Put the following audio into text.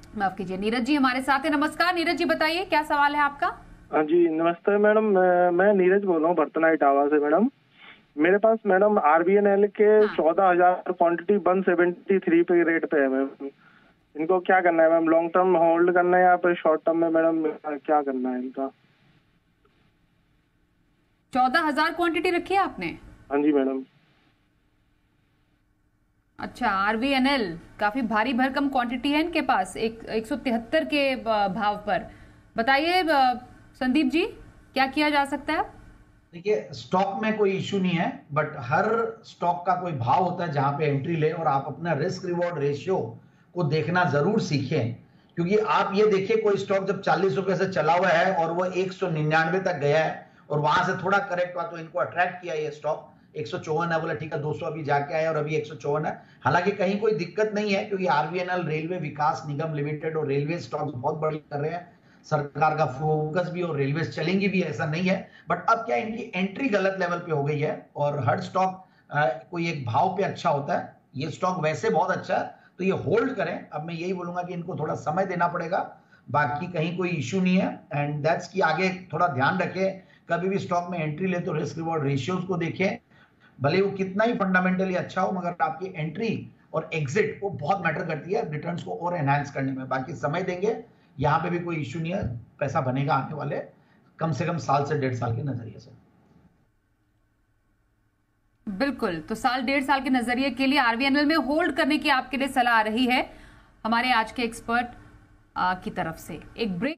माफ कीजिए, नीरज जी हमारे साथ है। नमस्कार नीरज जी, बताइए क्या सवाल है आपका। हाँ जी, नमस्ते मैडम। मैं नीरज बोल रहा हूँ भरतनाई टावा से मैडम। मेरे पास मैडम आरबीएनएल के हाँ 14,000 क्वांटिटी 173 पे रेट पे है मैम। इनको क्या करना है मैम, लॉन्ग टर्म होल्ड करना है या फिर शॉर्ट टर्म में मैडम क्या करना है इनका? 14,000 क्वांटिटी रखी है आपने? हाँ जी मैडम। अच्छा, आरवीएनएल काफी भारी भरकम क्वांटिटी है इनके पास, 173 के भाव पर। बताइए संदीप जी, क्या किया जा सकता है? देखिए, स्टॉक में कोई इश्यू नहीं है, बट हर स्टॉक का कोई भाव होता है जहां पे एंट्री ले, और आप अपना रिस्क रिवॉर्ड रेशियो को देखना जरूर सीखें। क्योंकि आप ये देखिए, कोई स्टॉक जब 40 रुपए से चला हुआ है और वो 199 तक गया है और वहां से थोड़ा करेक्ट हुआ तो इनको अट्रैक्ट किया ये स्टॉक। 154 है, बोला ठीक है 200 अभी जाके आया और अभी 154 है। हालांकि कहीं कोई दिक्कत नहीं है, क्योंकि RBNL railway Vikas Nigam limited और रेलवे स्टॉक बहुत बड़ी कर रहे हैं, सरकार का फोकस भी और रेलवे चलेंगी भी, ऐसा नहीं है। बट अब क्या, इनकी एंट्री गलत लेवल पे हो गई है और हर स्टॉक कोई एक भाव पे अच्छा होता है। ये स्टॉक वैसे बहुत अच्छा है, तो ये होल्ड करें। अब मैं यही बोलूंगा कि इनको थोड़ा समय देना पड़ेगा, बाकी कहीं कोई इश्यू नहीं है। एंड दैट्स कि आगे थोड़ा ध्यान रखें, कभी भी स्टॉक में एंट्री ले तो रिस्क रिवॉर्ड रेशियोज को देखें। भले वो कितना ही फंडामेंटली अच्छा हो, मगर आपकी एंट्री और एग्जिट वो बहुत मैटर करती है रिटर्न्स को और एनहांस करने में। बाकी समय देंगे, यहां पे भी कोई इश्यू नहीं है, पैसा बनेगा आने वाले कम से कम साल से 1.5 साल के नजरिए से। बिल्कुल, तो साल 1.5 साल के नजरिए के लिए आरवीएनएल में होल्ड करने की आपके लिए सलाह आ रही है हमारे आज के एक्सपर्ट की तरफ से। एक ब्रेक